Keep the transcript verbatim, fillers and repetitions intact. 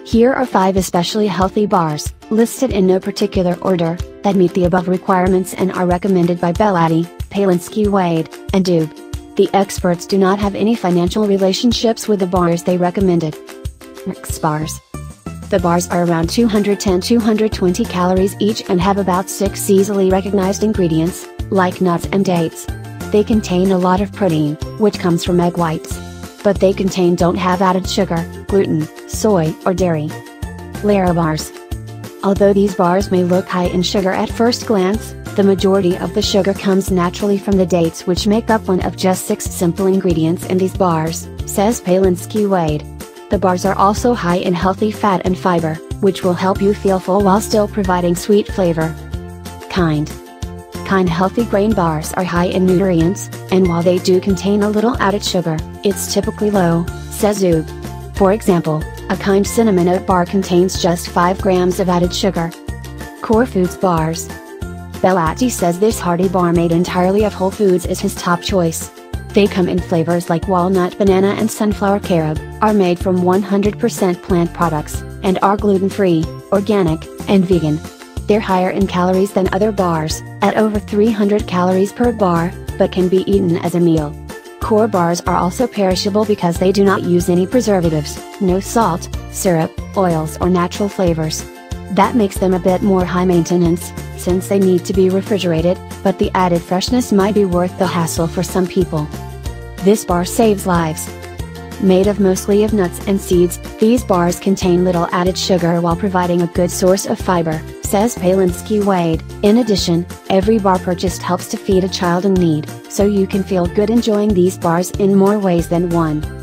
Here are five especially healthy bars, listed in no particular order, that meet the above requirements and are recommended by Belatti, Palinski Wade, and Dube. The experts do not have any financial relationships with the bars they recommended. X bars. The bars are around two hundred ten to two hundred twenty calories each and have about six easily recognized ingredients, like nuts and dates. They contain a lot of protein, which comes from egg whites. But they contain don't have added sugar, gluten, soy, or dairy. Laro bars. Although these bars may look high in sugar at first glance, the majority of the sugar comes naturally from the dates, which make up one of just six simple ingredients in these bars, says Palinski Wade. The bars are also high in healthy fat and fiber, which will help you feel full while still providing sweet flavor. Kind. Kind healthy grain bars are high in nutrients, and while they do contain a little added sugar, it's typically low, says Dube. For example, a Kind cinnamon oat bar contains just five grams of added sugar. Core Foods bars. Belatti says this hearty bar made entirely of whole foods is his top choice. They come in flavors like walnut, banana, and sunflower carob, are made from one hundred percent plant products, and are gluten-free, organic, and vegan. They're higher in calories than other bars, at over three hundred calories per bar, but can be eaten as a meal. Core bars are also perishable because they do not use any preservatives, no salt, syrup, oils, or natural flavors. That makes them a bit more high maintenance, since they need to be refrigerated, but the added freshness might be worth the hassle for some people. This bar saves lives. Made of mostly of nuts and seeds, these bars contain little added sugar while providing a good source of fiber, says Palinski Wade. In addition, every bar purchased helps to feed a child in need, so you can feel good enjoying these bars in more ways than one.